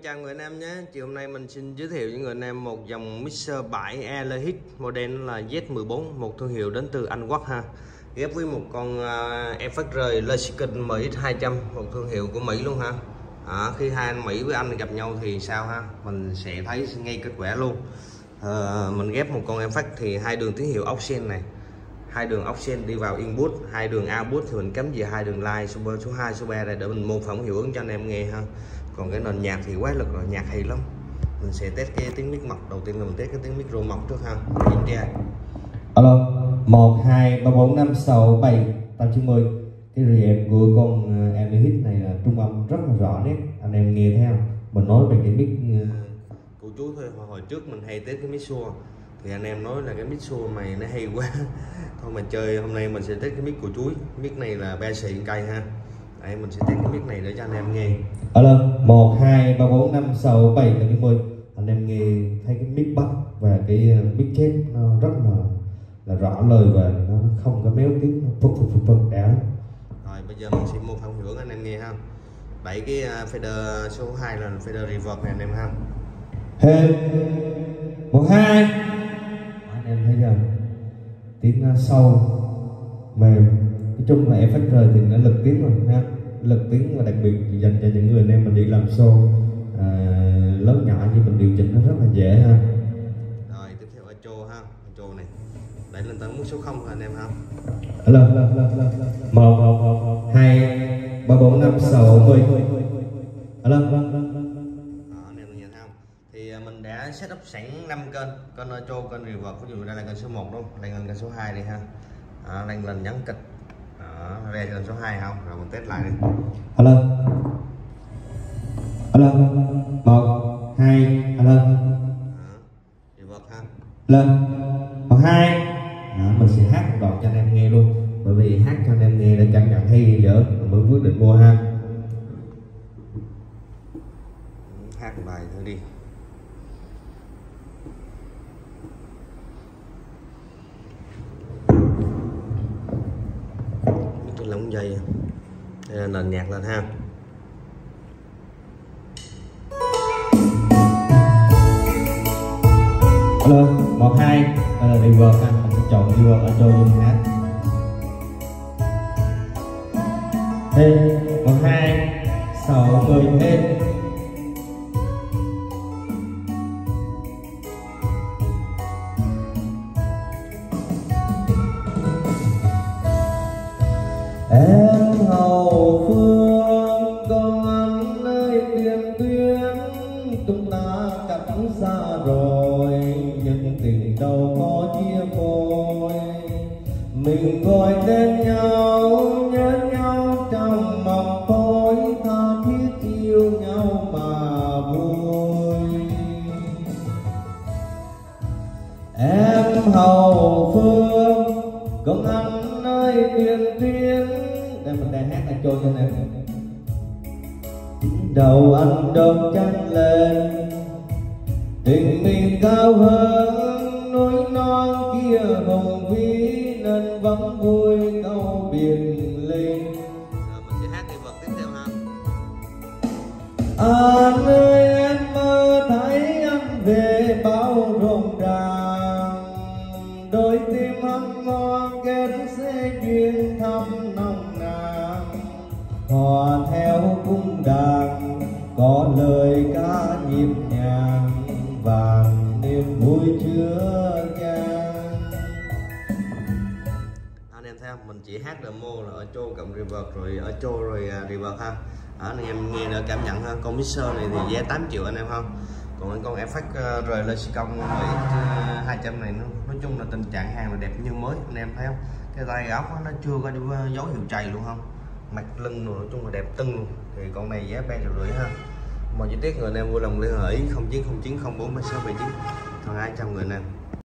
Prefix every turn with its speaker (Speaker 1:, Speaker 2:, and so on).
Speaker 1: chào người anh em nhé. Chiều hôm nay mình xin giới thiệu với người anh em một dòng mixer 7 Elehit model là Z14, một thương hiệu đến từ Anh Quốc ha. Ghép với một con FXR Lexicon MX200, một thương hiệu của Mỹ luôn ha. Khi hai anh Mỹ với anh gặp nhau thì sao ha? Mình sẽ thấy ngay kết quả luôn. Mình ghép một con FX thì hai đường tín hiệu aux này, hai đường aux đi vào input, hai đường output thì mình cắm về hai đường line số 2 số 3 này để mình mô phỏng hiệu ứng cho anh em nghe ha. Còn cái nền nhạc thì quá lực rồi, nhạc hay lắm. Mình sẽ test cái tiếng mic mộc. Đầu tiên là mình test cái tiếng mic rô mộc trước ha. Kiểm tra.
Speaker 2: Alo 1 2 3 4 5 6 7 8 9 10. Cái reamp của con Elehit này là trung âm rất là rõ nét, anh em nghe thấy không? Mình nói về cái mic
Speaker 1: Cô chú thôi, hồi trước mình hay test cái mic Shure thì anh em nói là cái mic Shure mày nó hay quá. Thôi mà chơi, hôm nay mình sẽ test cái mic của chuối. Mic này là 3 xịn cây ha. Đây, mình sẽ test cái mic này để cho anh em nghe.
Speaker 2: Alo 1 2 3 4 5 6 7 8 9 10. Anh em nghe thấy cái mic bass và cái mic chết nó rất là rõ lời và nó không có méo tiếng, nó phực đã.
Speaker 1: Rồi bây giờ mình sẽ mô phỏng hiệu ứng anh em nghe ha. Đẩy cái fader số 2 là fader reverb này anh em ha.
Speaker 2: Hey 1 2. Anh em thấy chưa? Tiếng sâu mềm. Nói chung là FXR thì nó lực tiếng rồi ha, lực tiếng và đặc biệt dành cho những người anh em mình đi làm show lớn nhỏ như mình điều chỉnh nó rất là dễ ha.
Speaker 1: Rồi tiếp theo echo ha, echo này đẩy lên tới mức số 0 anh em ha.
Speaker 2: Alo 1 2 3 4 5 6 10. Alo
Speaker 1: Anh em nhìn thấy không? Thì mình đã setup sẵn 5 kênh echo, kênh reverb, ví dụ đây là kênh số 1 đúng không? Lên kênh số 2 đi ha. Lên nhấn kịch. Đây là kênh số 2 không? Rồi mình test lại đi.
Speaker 2: Alo 1 2 alo.
Speaker 1: Reverb ha.
Speaker 2: Lên 1 2. Mình sẽ hát một đoạn cho anh em nghe luôn, bởi vì hát cho anh em nghe để cảm nhận hay dở mới quyết định mua ha.
Speaker 1: Hát một bài thôi đi. Cái lỏng dây đây là nền nhạc lên ha.
Speaker 2: Alo 1 2 đây là reverb ha, mình sẽ chọn reverb ở cho luôn hát. Hey 1 2 6 10 hết. Em hậu phương con anh ơi tiền tuyến, chúng ta cách xa rồi nhưng tình đâu có chia phôi. Mình gọi tên nhau nhớ nhau trong mộng tối, tha thiết yêu nhau mà vui. Em hậu phương con anh ơi tiền tuyến. Đây mình đang hát cho anh em. Đầu anh đơm trắng lên, tình mình cao hơn núi non kia hùng vĩ, nên vẫn vui câu biển linh.
Speaker 1: Rồi mình sẽ hát cái vật tiếp theo ha.
Speaker 2: Anh ơi em mơ thấy anh về bao rộn ràng, đôi tim hân hoan kết sẽ duyên thăm nồng nàn. Hòa theo cung đàn có lời ca nhịp nhàng, vàng niềm vui chứa chan.
Speaker 1: Anh em thấy không? Mình chỉ hát demo là echo cộng reverb rồi echo rồi reverb ha. Anh em nghe để cảm nhận ha. Con mixer này thì giá 8 triệu anh em không? Còn con FXR Lexicon MX200 này nói chung là tình trạng hàng là đẹp như mới anh em thấy không? Cái tay ốc nó chưa có dấu hiệu trầy luôn không? Mặt lưng rồi nói chung là đẹp tưng luôn. Thì con này giá 3,5 triệu ha. Mọi chi tiết người anh em vui lòng liên hệ 0909 04 3679 200 người anh em.